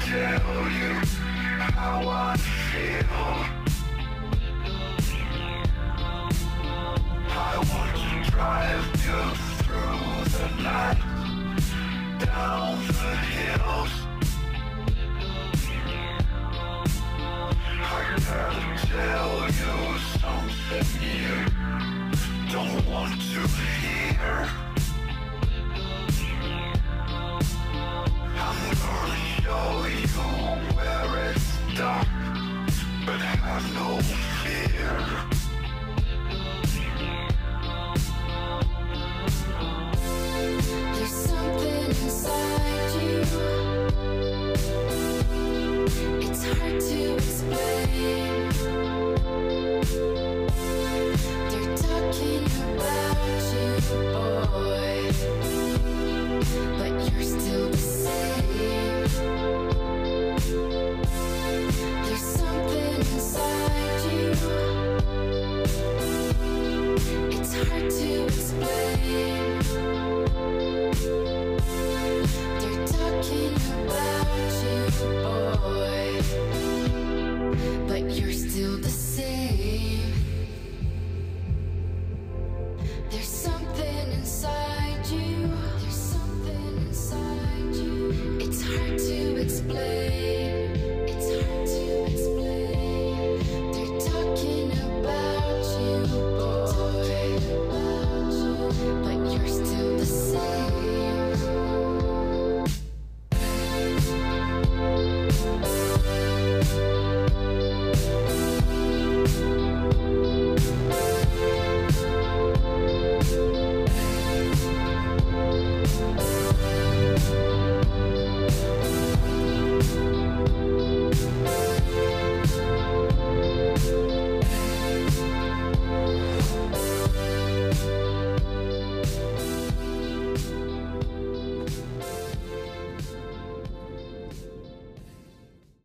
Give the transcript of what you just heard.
tell you how I feel. I want to drive you through the night, down the hills. I gotta tell you something you don't want to hear. I'm gonna show you where it's dark, but have no fear.